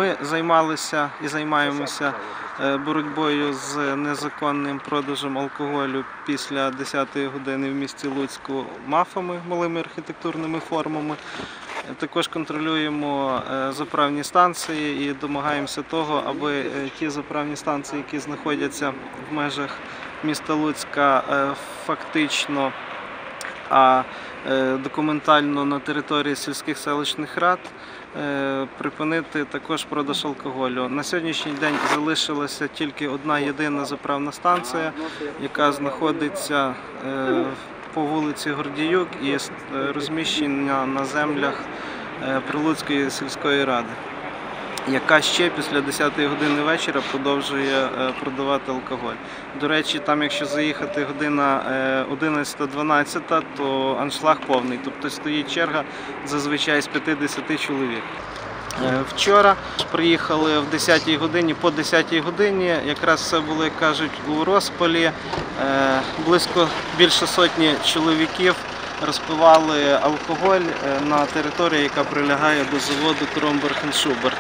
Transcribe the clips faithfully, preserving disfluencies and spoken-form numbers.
Ми займалися і займаємося боротьбою з незаконним продажем алкоголю після десятої години в місті Луцьку мафами, малими архітектурними формами. Також контролюємо заправні станції і домагаємося того, аби ті заправні станції, які знаходяться в межах міста Луцька, фактично, а документально на території сільських селищних рад, припинити також продаж алкоголю. На сьогоднішній день залишилася тільки одна єдина заправна станція, яка знаходиться по вулиці Гордіюк і розміщена на землях Прилуцької сільської ради, яка ще після десятої години вечора продовжує продавати алкоголь. До речі, там якщо заїхати година одинадцята-дванадцята, то аншлаг повний, тобто стоїть черга зазвичай з п'ятдесят чоловік. Вчора приїхали в десятій годині, по десятій годині, якраз все було, як кажуть, у розпалі. Близько більше сотні чоловіків розпивали алкоголь на території, яка прилягає до заводу Кромберг енд Шуберт.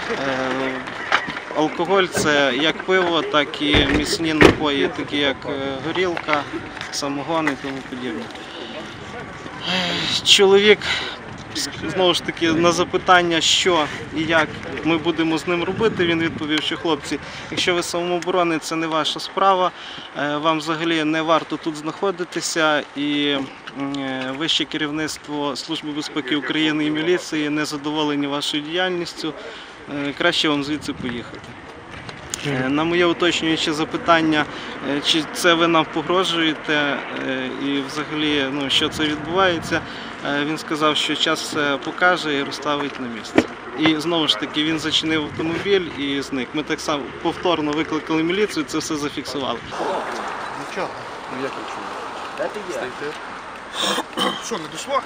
Алкоголь – це як пиво, так і міцні напої, такі як горілка, самогон і тому подібне. Чоловік, знову ж таки, на запитання, що і як ми будемо з ним робити, він відповів, що хлопці, якщо ви самооборони, це не ваша справа, вам взагалі не варто тут знаходитися, і вище керівництво Служби безпеки України і міліції не задоволені вашою діяльністю, краще вам звідси поїхати. На моє уточнююче запитання, чи це ви нам погрожуєте і взагалі, ну, що це відбувається, він сказав, що час все покаже і розставить на місце. І знову ж таки він зачинив автомобіль і зник. Ми так само повторно викликали міліцію, це все зафіксували. Нічого. Ну як нічого? Стойте. Що, не дійшло?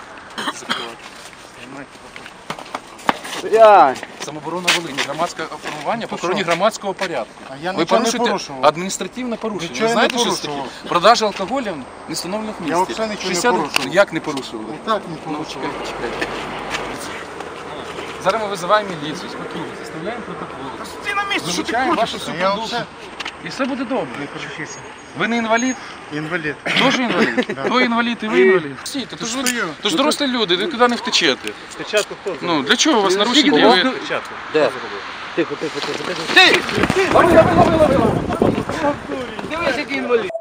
Самооборона Волині, громадське формування по охороні громадського порядку. А я Ви нічого не порушуєте порушував. адміністративне порушення. Нічого Ви я не знаєте, що це таке? порушував. Продажа алкоголя в нестановлених Я місці. взагалі нічого не шістдесят порушував. Як не порушували? І так не Ну, порушував. чекайте, чекайте. Зараз ми визиваємо міліцію, спокійно, составляємо протокол. Ти на місці, що ти Вилучаємо хочеш? вашу Я супердуху. все І все буде добре. не порушився. Ви не інвалід? Інвалід. Теж інвалід? Ви інвалід і ви інвалід. Стійте, то ж ви- стою. то ж дорослі люди, ви куди не втечете. Спочатку хто? Ну, для чого у вас наручники? Ви- Де? Тихо, тихо, тихо, тихо. Ти! Дивись, який інвалід.